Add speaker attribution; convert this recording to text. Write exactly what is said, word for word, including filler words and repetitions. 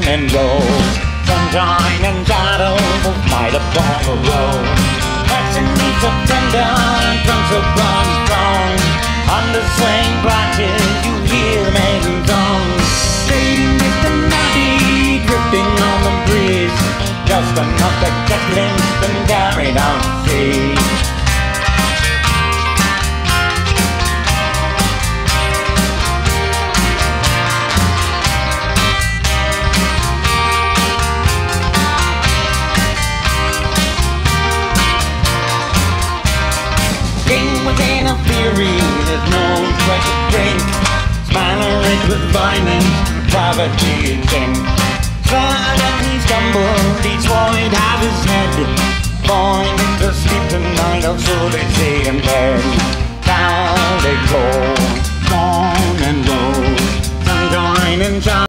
Speaker 1: and rolls. Sunshine and shadows both might upon the road. Passing neath of tender and drums of bronze strong. Under swaying branches you hear the maiden song. Fading distant melody drifting on the breeze. Just enough to get glimpsed and carried out to sea. King within a fury, there's no sweat to drink. Smiling rich with violence, poverty and sin. Suddenly he stumbled, he swore he'd have his head. Falling into sleep tonight, of so they say and bed. Calico, dawn and rose, sunshine and shine.